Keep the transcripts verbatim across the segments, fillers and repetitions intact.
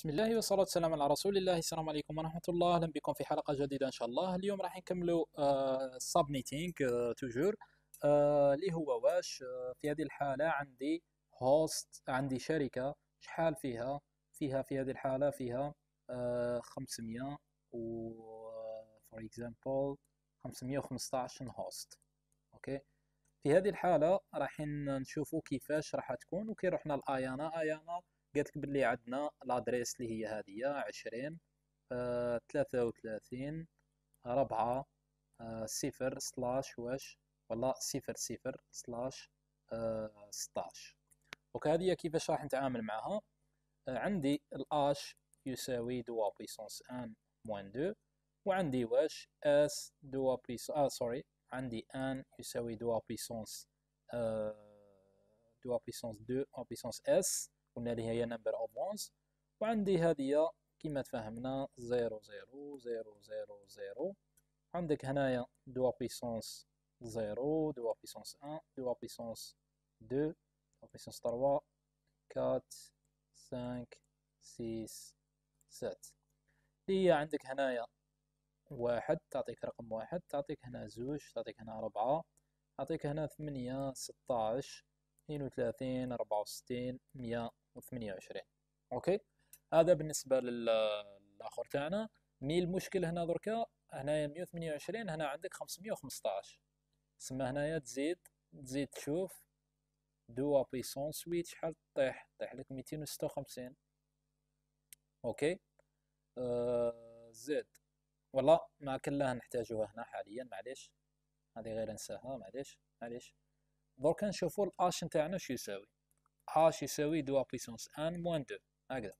بسم الله والصلاة والسلام على رسول الله. السلام عليكم ورحمة الله، أهلا بكم في حلقة جديدة إن شاء الله. اليوم راح نكملوا سبميتينغ توجور اللي هو واش آه، في هذه الحالة عندي هوست، عندي شركة شحال فيها فيها في هذه الحالة فيها آه، خمسمية و فور اكزامبل خمسمية وخمسطاش هوست. اوكي، في هذه الحالة راح نشوفوا كيفاش راح تكون. وكي رحنا لايانا ايانا قالت لك باللي عندنا الادريس اللي هي هذه عشرين آه، ثلاثة وثلاثين ربعة آه، صفر سلاش واش ولا صفر صفر سلاش آه، ستاش. وكهذه كيفاش راح نتعامل معها. آه، عندي الاش يساوي دوا بويسونس ان موان دو، وعندي واش اس دوا بويسونس اه سوري عندي ان يساوي دوا بويسونس آه دوا بويسونس دو او بويسونس اس، قلنا اللي هي نمبر اوف وانز. وعندي هذه كما تفهمنا زيرو زيرو زيرو زيرو زيرو. عندك هنايا دوا بويسونس زيرو دوا بويسونس ان دوا بويسونس دو دوا بويسونس تروا كات سانك سيس سات. هي عندك هنايا واحد تعطيك رقم واحد، تعطيك هنا زوج، تعطيك هنا ربعة، تعطيك هنا ثمانية ستاش اثنين وثلاثين أربعة وستين مية وثمانية وعشرين. اوكي، هذا بالنسبة للآخر تاعنا. مي المشكل هنا دركا هنايا مية وثمانية وعشرين، هنا عندك خمسمية وخمسطاش. تسمى هنايا تزيد تزيد تشوف دوا بويسونس ويت شحال طيح طيح لك ميتين وستة وخمسين. اوكي آه زد والله ما كلها نحتاجوها هنا حاليا، معليش هذه غير ننساها، معليش معليش. درك نشوفوا الاش نتاعنا شو يساوي. اش يساوي دوا بويسونس ان موان دو هكذا.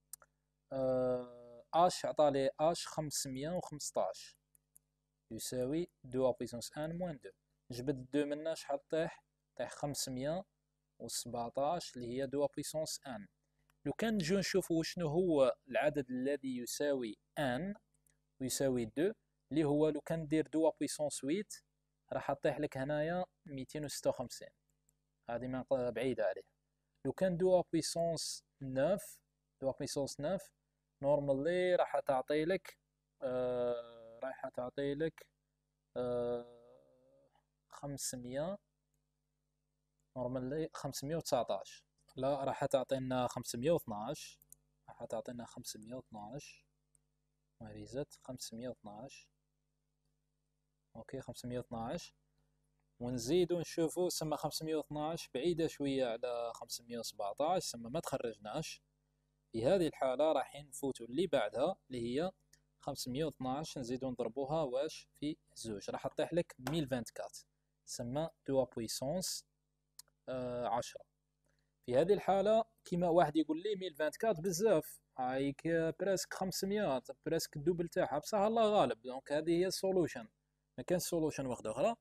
آه اش عطالي اش خمسمية وخمسطاش يساوي دوا بويسونس ان موان دو. نجبد دو منا شحال طيح طيح خمسمية وسبعطاش اللي هي دوا بويسونس ان. لو كان نجو نشوفوا شنو هو العدد الذي يساوي ان ويساوي دو، اللي هو لو كان ندير دوا بويسونس ويت راح طيح لك هنايا ميتين وستة وخمسين، هذه ما بعيدة عليه. لو كان دوا بويسونس نوف دوا بويسونس نوف نورمالي راح تعطي لك آه راح تعطي لك آه خمسمية، نورمالي خمسمية وتسعطاش. لا راح تعطينا خمسمية واثناش، راح تعطينا خمسمية واثناش ماريزت خمسمية واثناش. اوكي خمسمية واثناش، ونزيدو نشوفو سما خمسمية واثناش بعيدة شوية على خمسمية وسبعطاش، سما ما تخرجناش. في هذه الحالة راح نفوتو اللي بعدها اللي هي خمسمية واثناش، نزيدو نضربوها واش في زوج راح تطيح لك مية وأربعة وعشرين، سما دوا بويسونس آه عشرة. في هذه الحالة كيما واحد يقول لي مية وأربعة وعشرين بزاف، هايك بريسك خمسمية بريسك الدوبل تاعها، بصح الله غالب. دونك هذه هي السولوشن، ما كانش سولوشن واحدة أخرى.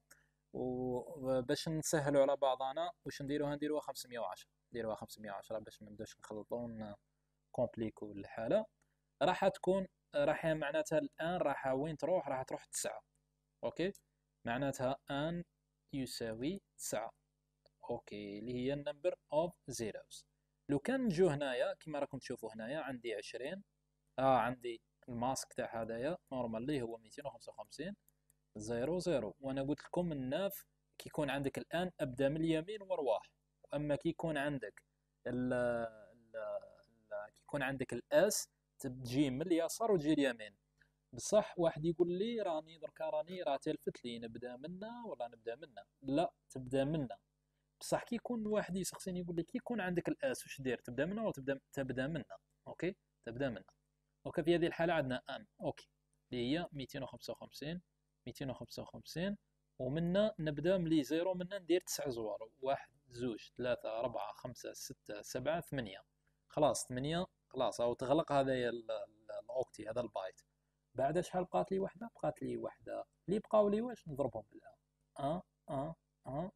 وباش نسهلوا على بعضنا واش نديروها، نديروها خمسمية وعشرة، نديروها خمسمية وعشرة باش ما نبداوش نخلطوا كومبليكو الحالة. راح تكون راح معناتها الآن راح وين تروح، راح تروح تسعة. أوكي معناتها ان يساوي تسعة. اوكي اللي هي النمبر اوف زيروز. لو كان نجو هنايا كما راكم تشوفوا هنايا عندي عشرين، اه عندي الماسك تاع هذايا نورمالي هو ميتين وخمسة وخمسين زيرو زيرو. وانا قلت لكم الناف كي يكون عندك الان ابدا من اليمين وارواح، واما كي يكون عندك ال ال ال كي يكون عندك الاس تجي من اليسار وتجي اليمين. بصح واحد يقول لي راني دركا راني راه تلفت لي نبدا منا ولا نبدا منا، لا تبدا منا. بصح كي يكون واحد يسقسيني يقول لي كي يكون عندك الاس واش دير، تبدا منا ولا تبدا تبدا منا؟ اوكي تبدا منا. اوكي في هذه الحاله عندنا ان اوكي اللي هي ميتين وخمسة وخمسين ميتين وخمسة وخمسين، ومنا نبدا ملي زيرو منا ندير تسع زوار، واحد زوج ثلاثة أربعة خمسة ستة سبعة ثمانية. خلاص ثمانية خلاص أو تغلق هذا الأوكتي هذا البايت. بعد شحال بقات لي وحدة؟ بقات لي وحدة اللي بقاو لي واش نضربهم بالآن. أه أه أه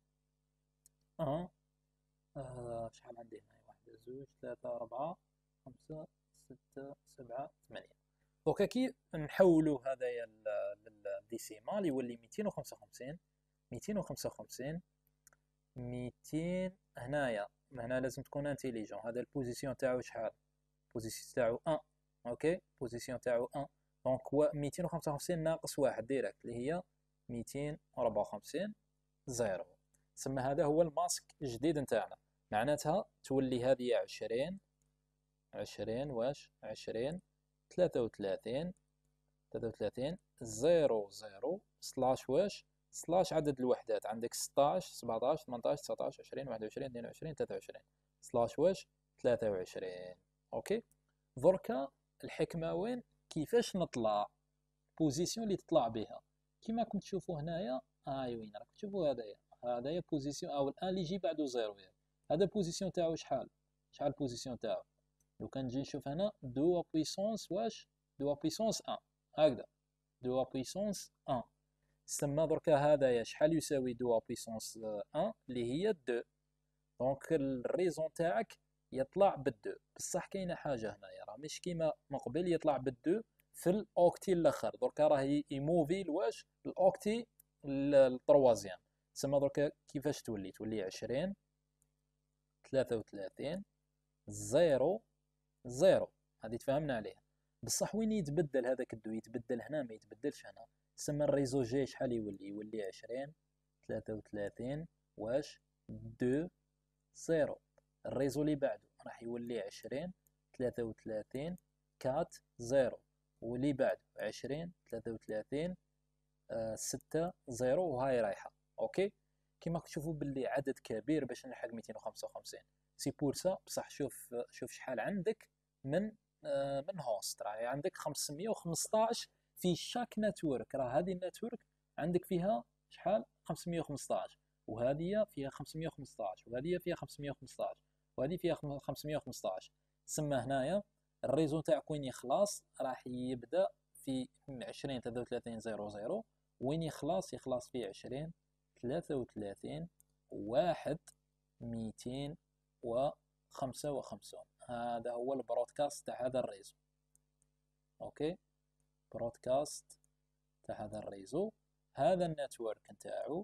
أه آه شحال عندي هنا؟ واحد زوج ثلاثة أربعة خمسة ستة سبعة ثمانية. دوكا كي نحولو هذايا للديسيمال يولي ميتين وخمسة وخمسين ميتين وخمسة وخمسين ميتين. هنايا هنا لازم تكون انتيليجون، هذا البوزيسيون تاعو شحال؟ بوزيسيون تاعو واحد. اوكي بوزيسيون تاعو واحد. دونك هو ميتين وخمسة وخمسين ناقص واحد ديريكت اللي هي ميتين وربعة وخمسين زيرو. تسمى هذا هو الماسك الجديد نتاعنا. معناتها تولي هذه عشرين عشرين واش عشرين ثلاثة وثلاثين ثلاثة وثلاثين زيرو زيرو سلاش واش سلاش عدد الوحدات. عندك ستاش سبعطاش ثمنطاش تسعطاش عشرين واحد وعشرين اثنين وعشرين ثلاثة وعشرين سلاش واش ثلاثة وعشرين. اوكي دركا الحكمة وين؟ كيفاش نطلع بوزيسيون اللي تطلع بها. كيما راكم تشوفوا هنايا هاي وين راكم تشوفوا هذايا هذايا بوزيسيون او الان اللي يجي بعده زيرو. هذا بوزيسيون تاعو شحال شحال بوزيسيون تاعو. لو كان نجي نشوف هنا دو بويسونس واش دو بويسونس واحد هكذا دو بويسونس واحد. تسمى دركا هذايا شحال يساوي دو بويسونس واحد اللي هي دو. دونك الريزون تاعك يطلع بالدو. بصح كاينه حاجه هنايا راه مش كيما من قبل يطلع بالدو في الاوكتي الاخر. دركا راه يموفي لواش الاوكتي التروازيام. تسمى دركا كيفاش تولي تولي عشرين ثلاثة وثلاثين زيرو زيرو. هذه تفهمنا عليها. بصح وين يتبدل هذاك الدو؟ يتبدل هنا ما يتبدلش هنا. تسمى الريزو جي شحال يولي؟ يولي عشرين ثلاثة وثلاثين واش دو زيرو. الريزو اللي بعده راح يولي عشرين ثلاثة وثلاثين أربعة زيرو. واللي بعده عشرين ثلاثة وثلاثين آه ستة زيرو وهاي رايحة. اوكي كيما تشوفوا باللي عدد كبير باش نلحق ميتين وخمسة وخمسين. سي بور سا. بصح شوف شوف شحال عندك من آه من هوست. راهي عندك خمسمية وخمسطاش في شاك نتورك. راه هذه النتورك عندك فيها شحال خمسمية وخمسطاش وهذه فيها خمسمية وخمسطاش وهذه فيها خمسمية وخمسطاش وهذه فيها خمسمية وخمسطاش. تسمى هنايا الريزو تاعك وين يخلص راح يبدا في عشرين ثلاثة وثلاثين زيرو زيرو. وين يخلص؟ يخلص في عشرين ثلاثة وثلاثين واحد ميتين وخمسة وخمسين. هذا هو البرودكاست تاع هذا الريزو. اوكي برودكاست تاع هذا الريزو. هذا النتورك نتاعو.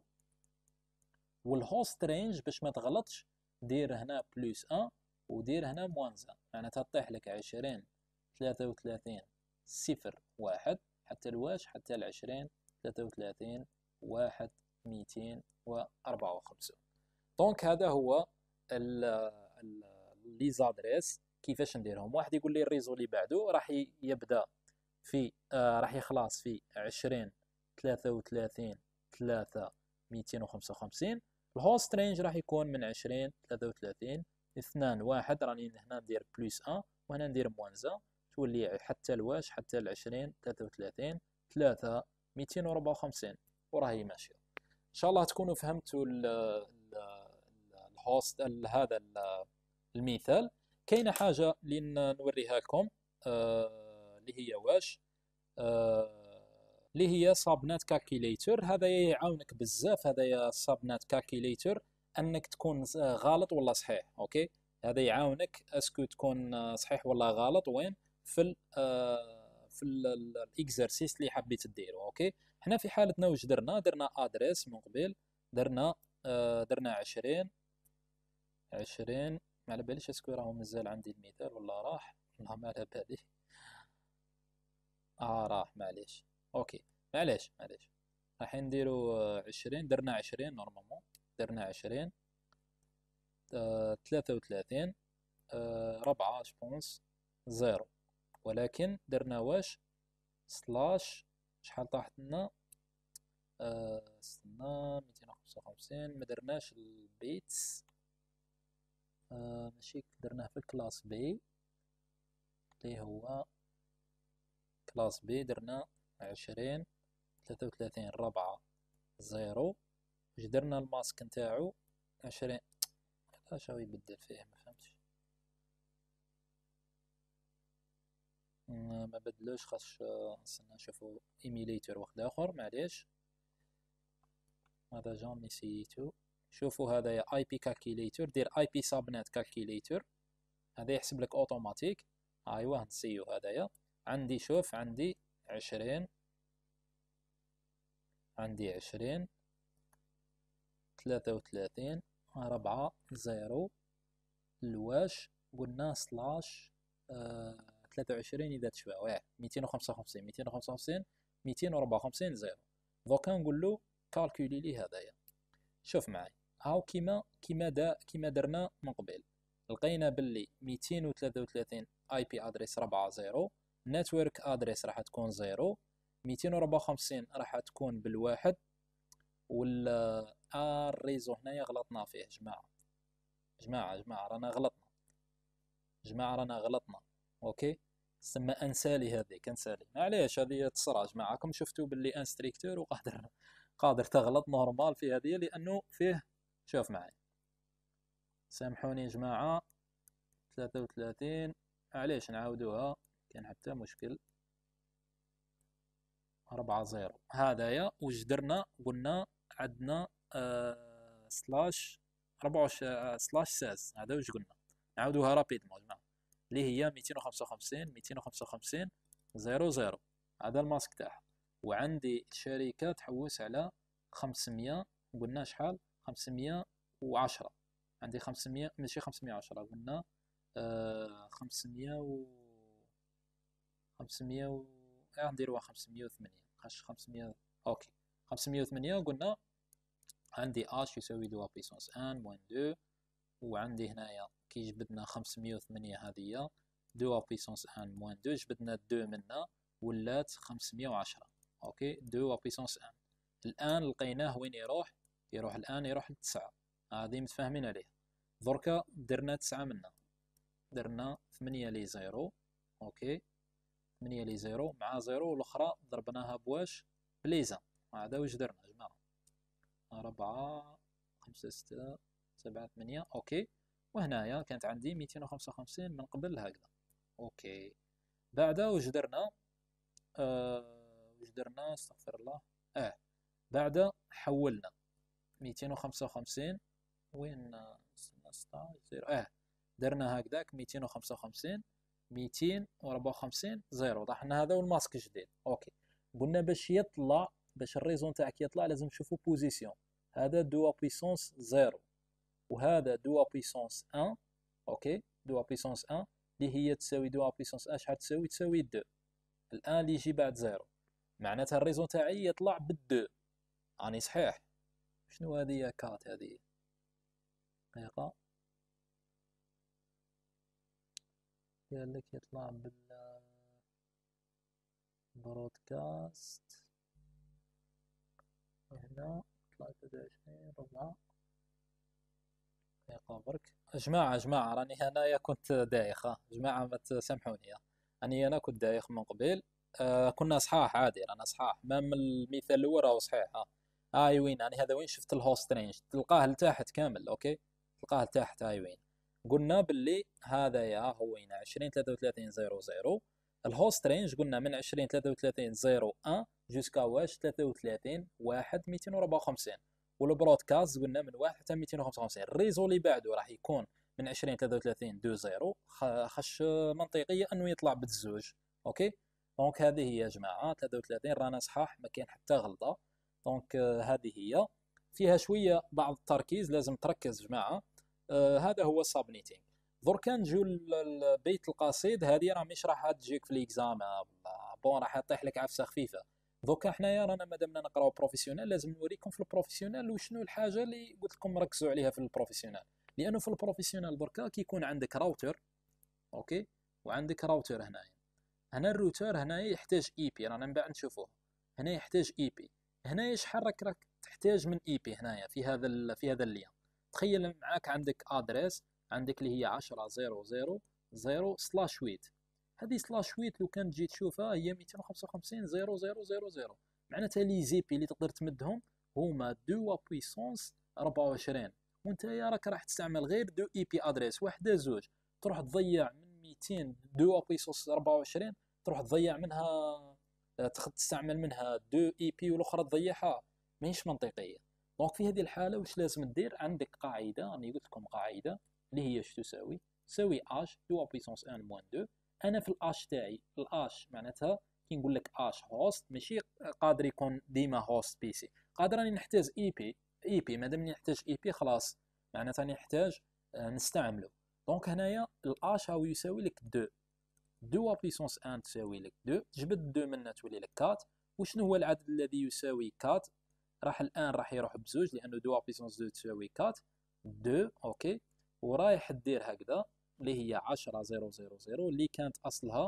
والهوست رينج باش ما تغلطش دير هنا بلس واحد ودير هنا موانز واحد. معناتها تطيح لك عشرين ثلاثة وثلاثين صفر واحد حتى الواش حتى العشرين ثلاثة وثلاثين واحد ميتين وأربعة وخمسين. دونك هذا هو لي زادريس كيفاش نديرهم. واحد يقول لي الريزو اللي بعده راح يبدا في آه راح يخلص في عشرين ثلاثة وثلاثين ثلاثة ميتين وخمسة وخمسين. الهوست رينج راح يكون من عشرين ثلاثة وثلاثين اثنان واحد. راني هنا ندير بلس واحد وهنا ندير موانز واحد تولي حتى الواش حتى العشرين ثلاثة وثلاثين ثلاثة ميتين وأربعة وخمسين وراهي ماشيه. ان شاء الله تكونوا فهمتوا الهوست هذا المثال. كاينه حاجه اللي نوريها لكم آه اللي هي واش آه اللي هي سابنات كالكيليتر. هذا يعاونك بزاف. هذا يا سابنات كالكيليتر انك تكون غلط ولا صحيح. اوكي هذا يعاونك اسكو تكون صحيح ولا غلط وين في ال في الاكزرسيس اللي حبيت ديرو. اوكي حنا في حالتنا واش درنا؟ درنا ادريس من قبل. درنا آه درنا عشرين عشرين. ما على باليش اسكو راهو مازال عندي المثال ولا راح. لا ما على بالي. اه راح معليش. اوكي معليش معليش راح نديرو عشرين. درنا عشرين نورمالمون. درنا عشرين آه ثلاثة وثلاثين آه ربعة جبونس زيرو. ولكن درنا واش سلاش شحال طاحت لنا آه استنى ميتين وخمسة وخمسين. ما درناش البيتس آه ماشي درناه في الكلاس بي اللي هو كلاس بي. درنا عشرين ثلاثة وثلاثين ربعة زيرو. واش درنا الماسك نتاعو عشرين. علاش هو يبدل فيه ما فهمتش. ما بدلوش خاص نستنى نشوفو ايميليتور واحد اخر معليش. هذا جامي نسيتو. شوفوا هذا يا اي بي كالكيليتور. دير اي بي سابنت كالكيليتور. هذا يحسب لك اوتوماتيك. ايوه نسيو هذايا. عندي شوف عندي عشرين عندي عشرين ثلاثة وثلاثين ربعة زيرو. الواش قلنا سلاش ثلاثة وعشرين إذا تشبه واه ميتين وخمسة وخمسين ميتين وخمسة وخمسين ميتين وربعة وخمسين زيرو. دوكا نقول له كالكولي لي هذايا. شوف معايا هاو كيما كيما دا كيما درنا من قبل، لقينا باللي ميتين وثلاثة وثلاثين اي بي ادريس ربعة زيرو، نتورك ادريس راح تكون زيرو، ميتين وربعة وخمسين راح تكون بالواحد، وال الريزو هنايا غلطنا فيه جماعة جماعة جماعة رانا غلطنا جماعة رانا غلطنا اوكي. سما انسالي هذيك انسالي معليش هذه تصرى جماعة. راكم شفتوا باللي انستريكتور وقادر قادر تغلط نورمال في هذه لانه فيه. شوف معي سامحوني يا جماعة ثلاثة وثلاثين معليش نعاودوها كان حتى مشكل أربعة زيرو هذايا واش درنا قلنا عندنا آه سلاش ربعة آه سلاش ساز هذا واش قلنا نعاودوها رابيدمون جماعة اللي هي ميتين وخمسة وخمسين ميتين وخمسة وخمسين زيرو زيرو هذا الماسك تاعها. وعندي الشركة تحوس على خمسمية قلنا شحال خمسمية وعشرة عندي خمسمية ماشي خمسمية وعشرة قلنا آه خمسمية و خمسمية و اه نديروها خمسمية وثمانية خاش خمسمية اوكي خمسمية وثمانية قلنا عندي اش يساوي دو بيسونس ان موان دو، وعندي هنايا كي جبدنا خمسمية وثمانية هذه دو بيسونس ان موان دو جبدنا دو منا ولات خمسمية وعشرة اوكي دو بيسونس ان. الان لقيناه وين يروح يروح الان يروح لتسعة هذه متفاهمين عليه. دركا درنا تسعة منا درنا ثمانية لي زيرو اوكي ثمانية لي زيرو مع زيرو والاخرى ضربناها بواش بليزا هذا واش درنا يا جماعة أربعة خمسة ستة سبعة ثمانية اوكي. وهنايا كانت عندي ميتين وخمسة وخمسين من قبل هكذا اوكي. بعدا واش درنا آه واش درنا استغفر الله اه بعدا حولنا ميتين وخمسة وخمسين وين ستة زيرو اه درنا هكذاك ميتين وخمسة وخمسين ميتين وأربعة وخمسين زيرو طحنا هذا والماسك جديد اوكي. قلنا باش يطلع باش الريزون تاعك يطلع لازم نشوفوا بوزيسيون هذا دو بويسونس زيرو وهذا دو بويسونس واحد اوكي دو بويسونس واحد اللي هي تساوي دو بويسونس واحد شحال تساوي تساوي دو الان اللي يجي بعد زيرو معناتها الريزون تاعي يطلع بالدو راني صحيح. شنو هذه يا كات هذه دقيقة قال لك يطلع بال برودكاست هنا ثلاثة وعشرين ربعة دقيقة برك. جماعة جماعة راني هنايا كنت دايخ ها جماعة ما تسامحوني راني أنا كنت دايخ من قبل آه كنا صحاح عادي رانا صحاح ما من المثال الأول راهو صحيح ها هاي وين يعني هذا وين شفت الهوست رينج تلقاه لتحت كامل اوكي تلقاه لتحت هاي وين قلنا باللي هذا يا هو وين عشرين ثلاثة وثلاثين زيرو زيرو الهوست رينج قلنا من عشرين ثلاثة وثلاثين زيرو واحد جوسكا واش ثلاثة وثلاثين واحد ميتين وأربعة وخمسين والبرودكاست قلنا من واحد حتى ميتين وخمسة وخمسين. الريزو اللي بعده راح يكون من عشرين ثلاثة وثلاثين دو زيرو خش منطقية انه يطلع بالزوج اوكي. دونك هذه هي يا جماعة ثلاثة وثلاثين رانا صحاح ما كاين حتى غلطة. دونك هذه هي فيها شوية بعض التركيز لازم تركز جماعة. آه هذا هو السابنيتينغ. دركا نجيو البيت القصيد هذه راه مش راح تجيك في ليكزاما بون راح يطيح لك عفسه خفيفه. دوكا حنايا رانا مادامنا نقراو بروفيسيونيل لازم نوريكم في البروفيسيونيل وشنو الحاجه اللي قلت لكم ركزوا عليها في البروفيسيونيل. لانه في البروفيسيونيل دركا كيكون عندك راوتر اوكي وعندك راوتر هنايا هنا الروتر هنايا يحتاج اي بي رانا من بعد نشوفوه هنا يحتاج اي بي هنايا شحال راك راك تحتاج من اي بي هنايا في هذا في هذا اللين. تخيل معاك عندك ادريس عندك اللي هي عشرة زيرو زيرو زيرو سلاش ويت هذه سلاش ويت لو كان تجي تشوفها هي ميتين وخمسة وخمسين زيرو زيرو زيرو زيرو معناتها لي زيبي اللي تقدر تمدهم هما دو بويسونس أربعة وعشرين وانت يا راك راح تستعمل غير دو اي بي ادريس واحده زوج تروح تضيع من ميتين دو بويسونس أربعة وعشرين تروح تضيع منها تستعمل منها دو اي بي والاخرى تضيعها ماهيش منطقيه. دونك في هذه الحاله واش لازم دير عندك قاعده راني قلت لكم قاعده اللي هي اش تساوي تساوي اش دو بويسونس واحد موان دو. انا في الاش تاعي الاش معناتها كي نقول لك اش هوست ماشي قادر يكون ديما هوست بي سي قادر راني نحتاج اي بي اي بي مادام نحتاج اي بي خلاص معناتها نحتاج نستعمله. دونك هنايا الاش هاو يساوي لك دو دو بويسونس واحد تساوي لك اثنين، تجبد اثنين منها تولي لك أربعة. وشنو هو العدد الذي يساوي أربعة؟ راح الان راح يروح بزوج لانه دو بويسونس اثنين تساوي أربعة، اثنين اوكي. ورايح دير هكذا اللي هي عشرة صفر صفر صفر اللي كانت اصلها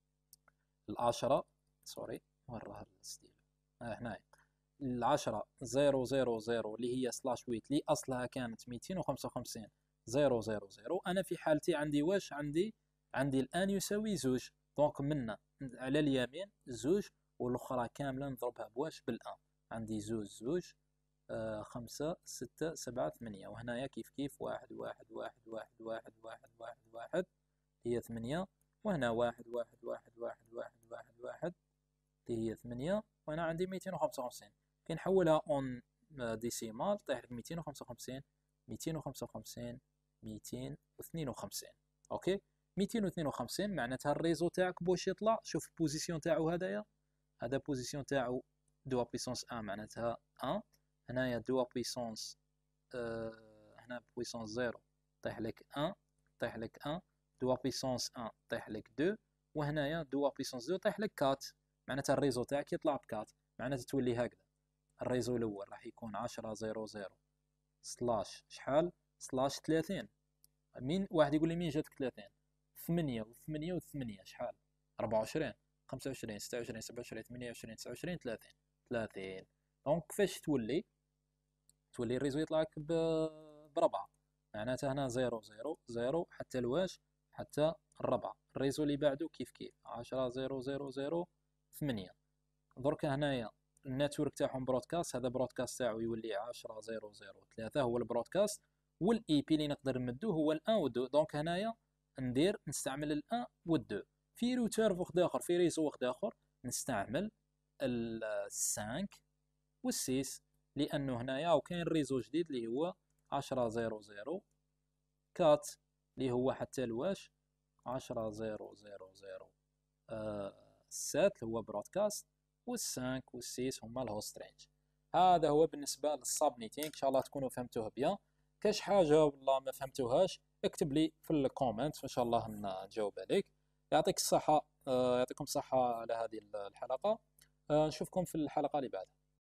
العشرة، سوري وين راه الستيل، اه هنايا العشرة صفر صفر صفر اللي هي سلاش ويت اللي اصلها كانت مئتين وخمسة وخمسين صفر صفر صفر. انا في حالتي عندي واش عندي عندي الان يساوي زوج، دونك منا على اليمين زوج والاخرى كامله نضربها بواش بالان. عندي زوج زوج آه خمسة ستة سبعة ثمانية، وهنايا كيف كيف واحد واحد واحد واحد واحد واحد واحد واحد هي ثمانية، وهنا واحد واحد واحد واحد واحد واحد واحد اللي هي ثمانية، وهنا عندي مئتين وخمسة وخمسين. كي نحولها اون ديسيمال طيح لك مئتين وخمسة وخمسين مئتين وخمسة وخمسين مئتين واثنين وخمسين. اوكي مئتين واثنين وخمسين معناتها الريزو تاعك بوش يطلع. شوف البوزيسيون تاعو هذايا، هذا بوزيسيون تاعو دو بويسونس واحد معناتها واحد، هنايا دو بويسونس آه هنا بويسونس صفر طيح لك واحد طيح لك واحد، دو بويسونس واحد طيح لك اثنين، وهنايا دو بويسونس اثنين طيح لك أربعة. معناتها الريزو تاعك يطلع ب أربعة، معناتها تولي هكذا. الريزو الاول راح يكون عشرة صفر صفر سلاش شحال سلاش ثلاثين. مين واحد يقول لي مين جاتك ثلاثين؟ ثمانية وثمانية وثمانية شحال؟ أربعة وعشرين خمسة وعشرين ستة وعشرين سبعة وعشرين ثمانية وعشرين تسعة وعشرين ثلاثين ثلاثين. دونك كيفاش تولي تولي الريزو يطلع لك بربعة، معناتها هنا صفر صفر صفر حتى الواش حتى الربعة. الريزو اللي بعده كيف كيف عشرة صفر صفر صفر ثمانية. درك هنايا النتورك تاعهم برودكاست، هذا برودكاست تاعو يولي عشرة صفر صفر ثلاثة هو البرودكاست، والاي بي اللي نقدر نمدوه هو الان والدو. دونك هنايا ندير نستعمل الان والدو. في روتر وحد اخر في ريزو وحد اخر نستعمل الخمسة والستة، لانه هنايا وكاين ريزو جديد اللي هو عشرة صفر صفر أربعة اللي هو حتى الواش عشرة صفر صفر صفر سبعة اللي هو برودكاست، والخمسة والستة هما الهوست رينج. هذا هو بالنسبه للسابنيتينغ. ان شاء الله تكونوا فهمتوه بيان. كاش حاجه والله ما فهمتوهاش اكتب لي في الكومنت ان شاء الله نجاوب عليك. يعطيك الصحه، يعطيكم الصحه على هذه الحلقه. نشوفكم في الحلقه اللي بعدها.